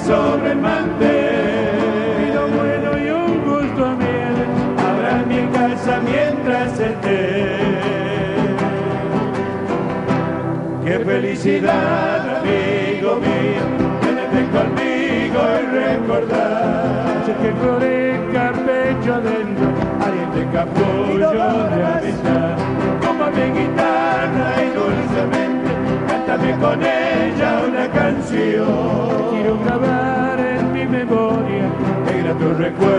sobre el mantel. Y lo bueno y un gusto a miel Habrá en mi casa mientras esté. ¡Qué felicidad, amigo mío, tenerte conmigo y recordar! Sé que florezca pecho adentro, Ariete capullo de amistad, como mi guitarra y dulcemente, cántame con ella una canción. quiero grabar en mi memoria Negra tu recuerdo